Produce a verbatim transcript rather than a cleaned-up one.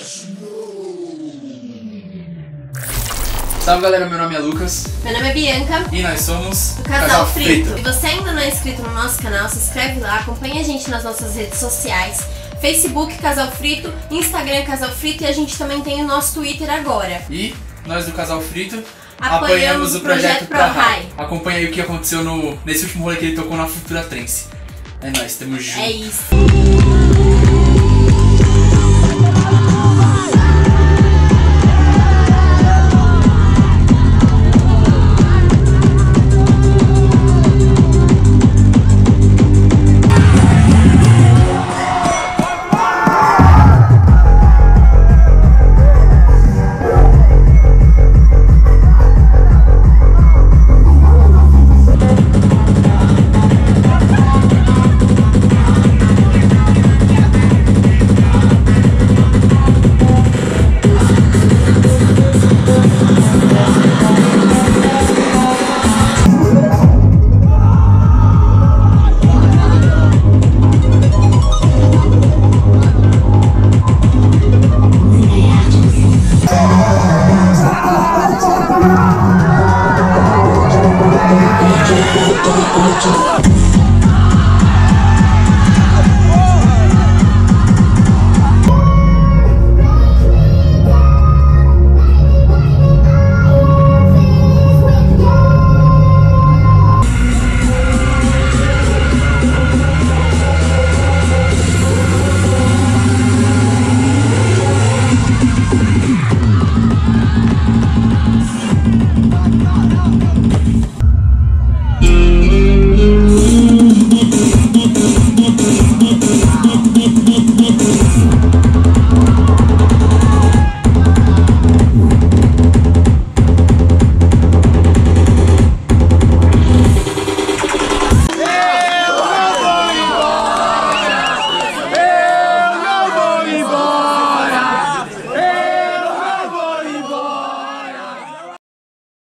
Salve galera, meu nome é Lucas. Meu nome é Bianca. E nós somos o Casal, Casal Frito. Frito. E você ainda não é inscrito no nosso canal, se inscreve lá, acompanha a gente nas nossas redes sociais. Facebook Casal Frito, Instagram Casal Frito e a gente também tem o nosso Twitter agora. E nós do Casal Frito apoiamos, apoiamos o projeto, projeto ProHigh. Acompanha aí o que aconteceu no, nesse último rolê que ele tocou na Futura Trance. É nóis, tamo junto. É isso.